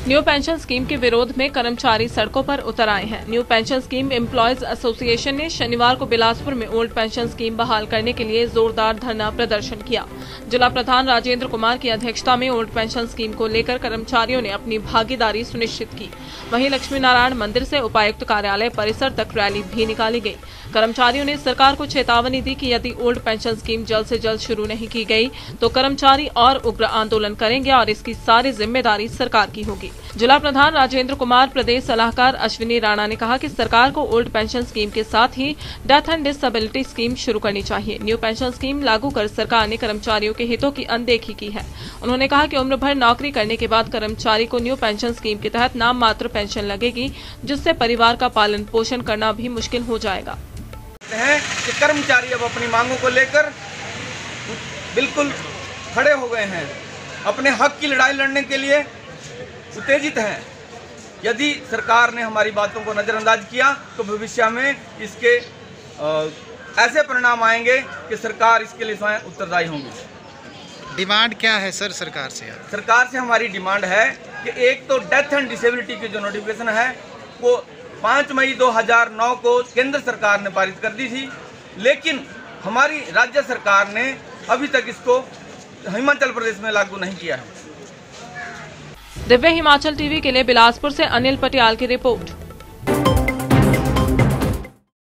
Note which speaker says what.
Speaker 1: New pension scheme के विरोध में कर्मचारी सड़कों पर उतर आए हैं। New pension scheme employees association ने शनिवार को बिलासपुर में ओल्ड पेंशन स्कीम बहाल करने के लिए जोरदार धरना प्रदर्शन किया। जिला प्रधान राजेंद्र कुमार की अध्यक्षता में ओल्ड पेंशन स्कीम को लेकर कर्मचारियों ने अपनी भागीदारी सुनिश्चित की। वहीं लक्ष्मी नारायण मंदिर से उपायुक्त कार्यालय परिसर तक रैली भी निकाली गई। कर्मचारियों ने सरकार को चेतावनी दी कि यदि ओल्ड पेंशन स्कीम जल्द से जल्द शुरू नहीं की गई तो कर्मचारी और उग्र आंदोलन करेंगे और इसकी सारी जिम्मेदारी सरकार की होगी। जिला प्रधान राजेंद्र कुमार, प्रदेश सलाहकार अश्विनी राणा ने कहा कि सरकार को ओल्ड पेंशन स्कीम के साथ ही डेथ एंड डिसेबिलिटी स्कीम शुरू करनी चाहिए। न्यू पेंशन स्कीम लागू कर सरकार ने कर्मचारियों के हितों की अनदेखी की है। उन्होंने कहा कि उम्र भर नौकरी करने के बाद कर्मचारी को न्यू पेंशन स्कीम के तहत नाम मात्र पेंशन लगेगी, जिससे परिवार का पालन पोषण करना भी मुश्किल हो जाएगा।
Speaker 2: कि कर्मचारी अब अपनी मांगों को लेकर बिल्कुल खड़े हो गए हैं, अपने हक की लड़ाई लड़ने के लिए उत्तेजित हैं। यदि सरकार ने हमारी बातों को नज़रअंदाज किया तो भविष्य में इसके ऐसे परिणाम आएंगे कि सरकार इसके लिए स्वयं उत्तरदायी होंगी।
Speaker 3: डिमांड क्या है सर सरकार से?
Speaker 2: सरकार से हमारी डिमांड है कि एक तो डेथ एंड डिसेबिलिटी की जो नोटिफिकेशन है वो 5 मई 2009 को केंद्र सरकार ने पारित कर दी थी, लेकिन हमारी राज्य सरकार ने अभी तक इसको हिमाचल प्रदेश में लागू नहीं किया है।
Speaker 1: दिव्य हिमाचल टीवी के लिए बिलासपुर से अनिल पटियाल की रिपोर्ट।